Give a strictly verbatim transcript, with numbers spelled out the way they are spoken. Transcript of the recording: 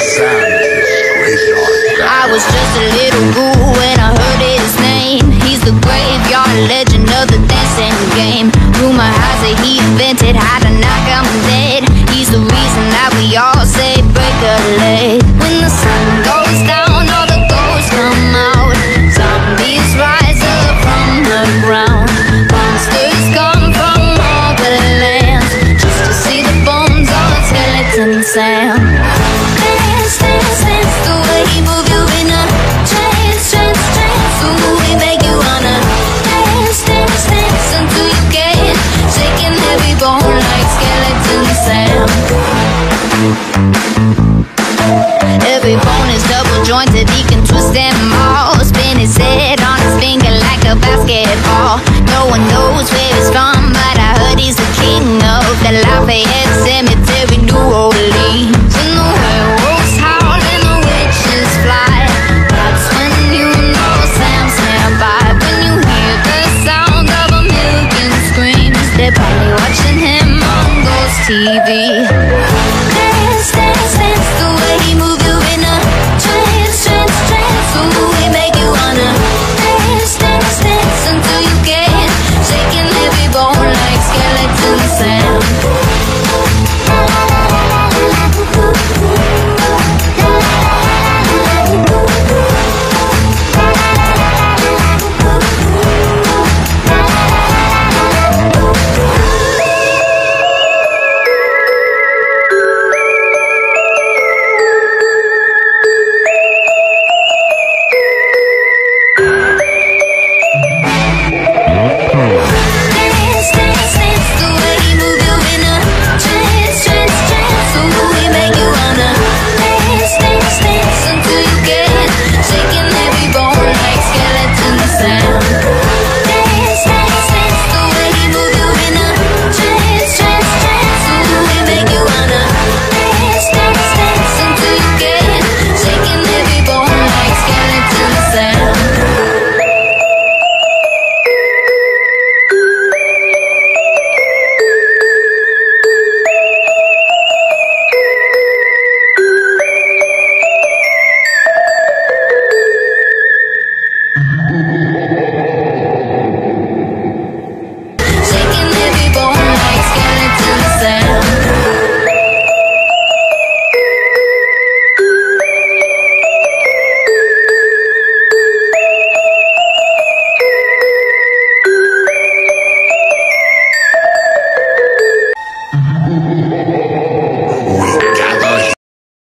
I was just a little ghoul when I heard his name. He's the graveyard legend of the dancing game. Rumor has it he invented how to knock 'em dead. He's the reason that we all say break a leg. When the sun goes down, all the ghosts come out. Zombies rise up from the ground. Monsters come from all the lands just to see the bones on skeleton sound. Dance, dance, dance, the way he move you in a trance, trance, trance. The movie make you wanna dance, dance, dance until you can't. Shaking every bone like skeleton sound. Every bone is double jointed